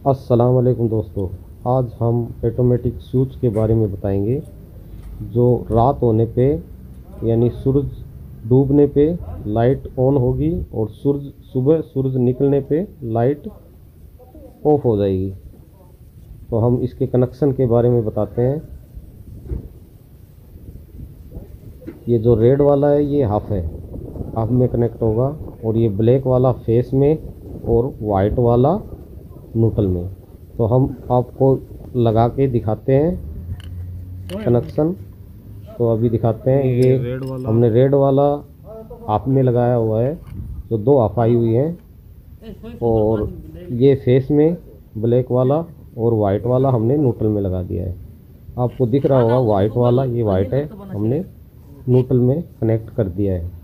अस्सलाम वालेकुम दोस्तों, आज हम ऑटोमेटिक स्विच के बारे में बताएंगे जो रात होने पे यानी सूरज डूबने पे लाइट ऑन होगी और सूरज निकलने पे लाइट ऑफ हो जाएगी। तो हम इसके कनेक्शन के बारे में बताते हैं। ये जो रेड वाला है ये हाफ में कनेक्ट होगा और ये ब्लैक वाला फेस में और वाइट वाला न्यूट्रल में। तो हम आपको लगा के दिखाते हैं कनेक्शन। तो अभी दिखाते हैं। ये हमने रेड वाला हाफ में लगाया हुआ है, तो दो हाफ आई हुई हैं, और ये फेस में ब्लैक वाला और वाइट वाला हमने न्यूट्रल में लगा दिया है। आपको दिख रहा होगा वाइट वाला, ये वाइट है, हमने न्यूट्रल में कनेक्ट कर दिया है।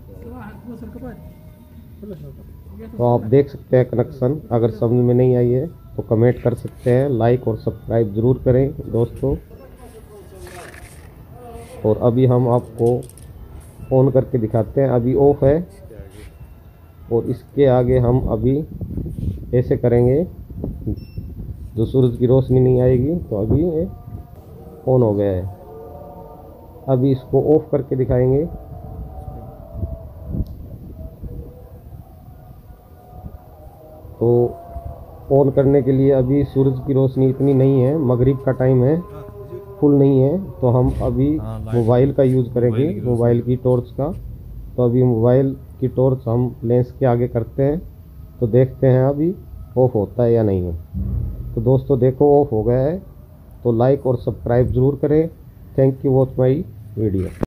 तो आप देख सकते हैं कनेक्शन। अगर समझ में नहीं आई है तो कमेंट कर सकते हैं, लाइक और सब्सक्राइब ज़रूर करें दोस्तों। और अभी हम आपको ऑन करके दिखाते हैं। अभी ऑफ है और इसके आगे हम अभी ऐसे करेंगे जो सूरज की रोशनी नहीं आएगी। तो अभी ये ऑन हो गया है। अभी इसको ऑफ करके दिखाएंगे। तो ऑन करने के लिए अभी सूरज की रोशनी इतनी नहीं है, मगरिब का टाइम है, फुल नहीं है। तो हम अभी मोबाइल का यूज़ करेंगे, मोबाइल की टॉर्च का। तो अभी मोबाइल की टॉर्च हम लेंस के आगे करते हैं, तो देखते हैं अभी ऑफ होता है या नहीं है। तो दोस्तों देखो ऑफ हो गया है। तो लाइक और सब्सक्राइब ज़रूर करें। Thank you watch my video.